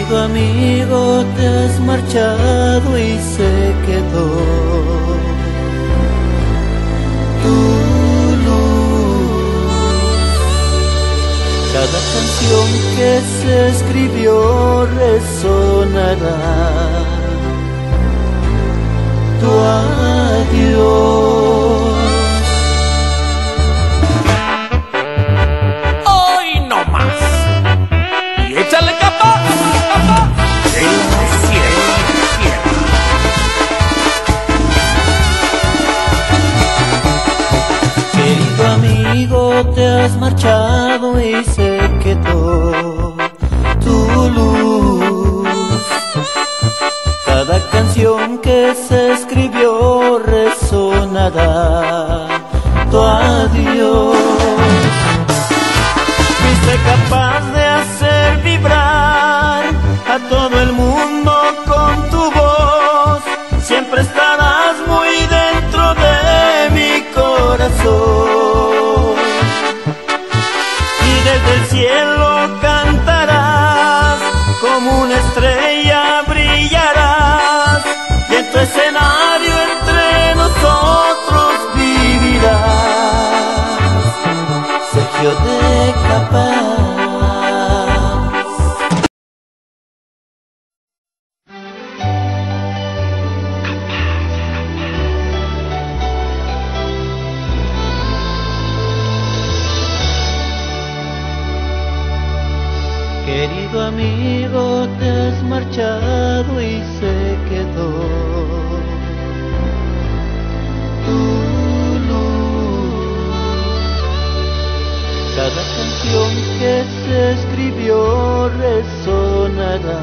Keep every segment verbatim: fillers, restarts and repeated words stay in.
Querido amigo, te has marchado y se quedó tu luz. Cada canción que se escribió resonará tu adiós. Hoy no más. Y échale capa, capa. El cielo, cielo. Querido amigo, te has marchado y se quedó tu luz. Cada canción que se escribió resonará tu adiós. Fuiste capaz de hacer vibrar a todo el mundo con tu voz. Siempre estarás muy dentro de mi corazón. Y desde el cielo cantarás, como una estrella brillarás. Y en tu escenario entre nosotros vivirás. Sergio de Capaz. Querido amigo, te has marchado y se quedó tu luz. Cada canción que se escribió resonará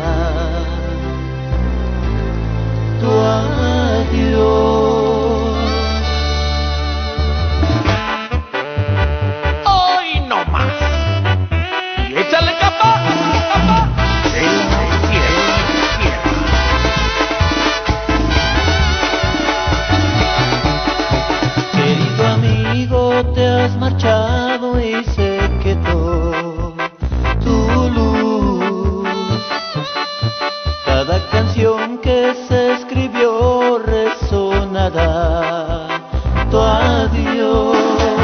tu adiós. Hoy no más. Y échale capa, capa. El cielo, cielo. Querido amigo, te has marchado y se quedó tu luz. Cada canción que se escribió resonará tu adiós.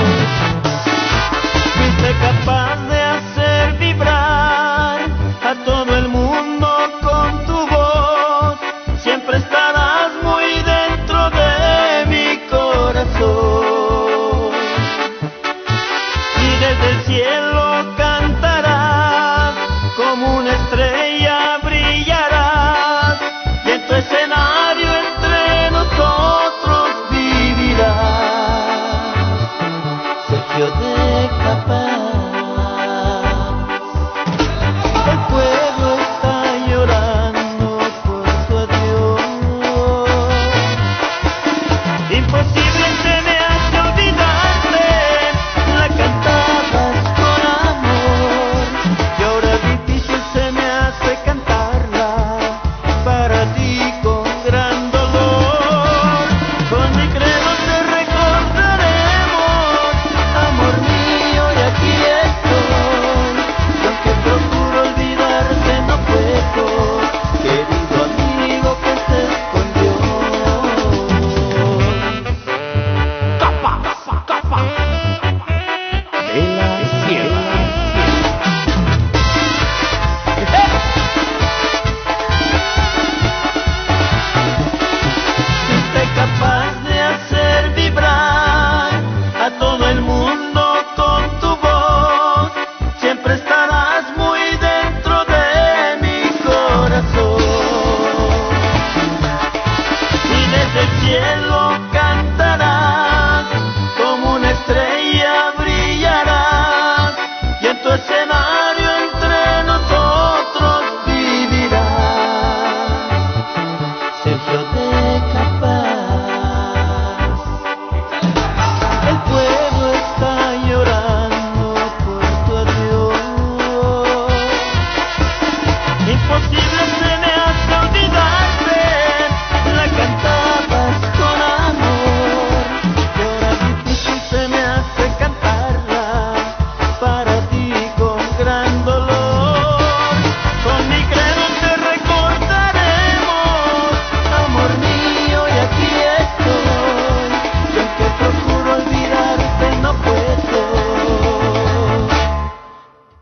Fuiste capaz de hacer vibrar a todo el mundo con tu voz. Siempre estarás muy dentro de mi corazón. Y desde el cielo cantarás, como una estrella brillarás. Y en tu escenario entre nosotros vivirás. Sergio de Capaz. El pueblo está llorando por tu adiós. Imposible se me hace olvidarte. La cantabas con amor y ahora difícil se me hace cantarla para ti con gran dolor. Con mi credo te recordaremos, amor mío, y aquí estoy. Y aunque procuro olvidarte no puedo, querido amigo que estés con Dios. Capa, capa. El cielo, cielo. Fuiste capaz de hacer vibrar a todo el mundo con tu voz. Siempre estarás muy dentro de mi corazón. Y desde el cielo cantarás, como una estrella brillarás. Y en tu escenario entre nosotros vivirás. Sergio de Capaz. El pueblo está llorando por tu adiós. Imposible se me hace olvidarte. La cantabas con amor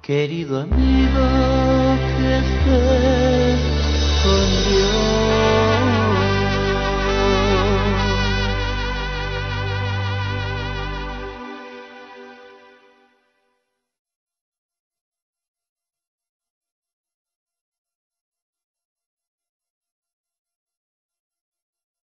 Querido amigo que estés con Dios.